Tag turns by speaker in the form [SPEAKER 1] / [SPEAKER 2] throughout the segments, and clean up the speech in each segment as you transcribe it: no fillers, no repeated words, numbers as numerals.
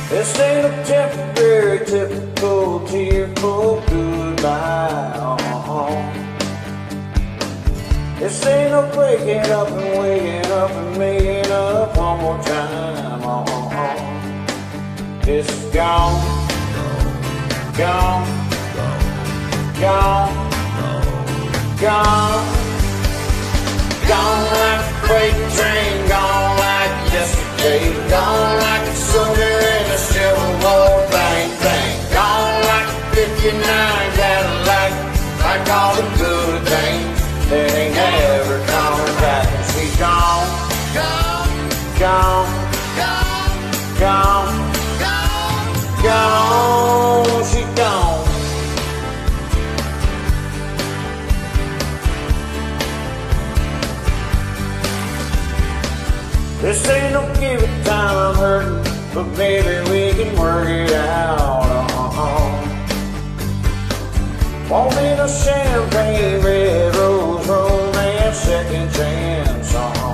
[SPEAKER 1] This ain't a temporary, typical, tearful goodbye. This ain't no breaking up and waking up and making up one more time. This is gone, gone, gone, gone, gone like a freight train, gone like yesterday, gone like a soldier in a Civil War, bang, bang, gone like a 59 Cadillac, like all the good things that ain't ever coming back. And she's gone, gone, gone, gone, gone, she's gone. This ain't no give it time, I'm hurting, but maybe we can work it out. Won't be no champagne, red rose, romance, second chance.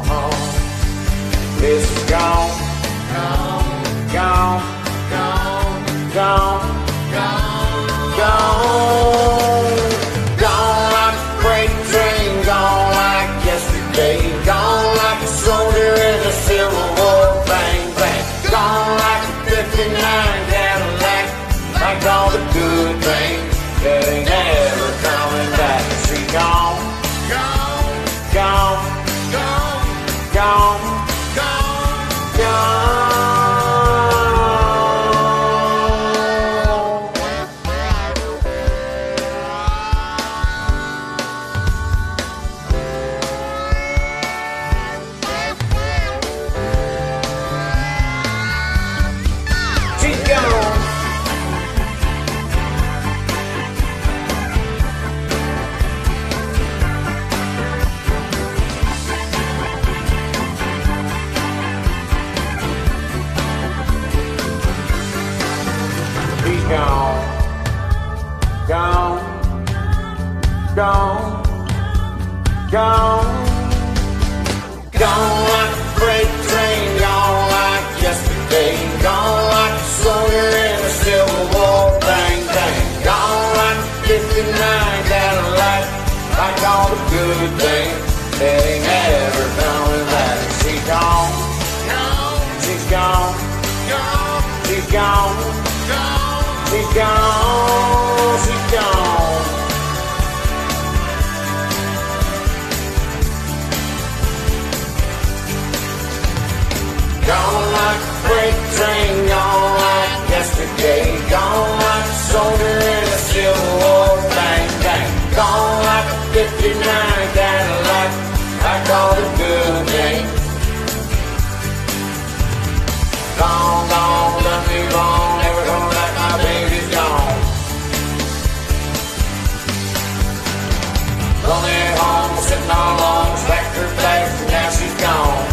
[SPEAKER 1] This is gone, gone, gone, gone, gone, gone, gone, gone like a freight train, gone like yesterday, gone like a soldier in a Civil War, bang, bang, gone like a 59 Cadillac, like all the good things that ain't ever coming back. She's gone, gone, gone, gone, gone, gone, gone. She's gone. Gone, gone, gone, gone, gone like a freight train, gone like yesterday, gone like a soldier in a Civil War, bang, bang, gone like a 59 Cadillac, like all the good things that ain't ever coming back. She's gone, she's gone, she's gone. She's gone, she's gone. Gone like a freight train, gone like yesterday, gone like a soldier in a Civil War, bang, bang, gone like a 59 Cadillac, like all the good things. Gone, gone, done me wrong, never gonna let my baby's gone. Lonely at home, sitting all alone, packed her bags and now she's gone.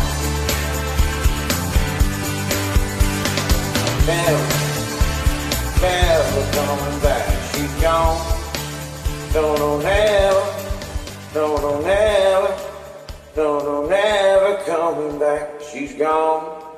[SPEAKER 1] Never, never coming back. She's gone. No, never. No, never. No, never coming back. She's gone.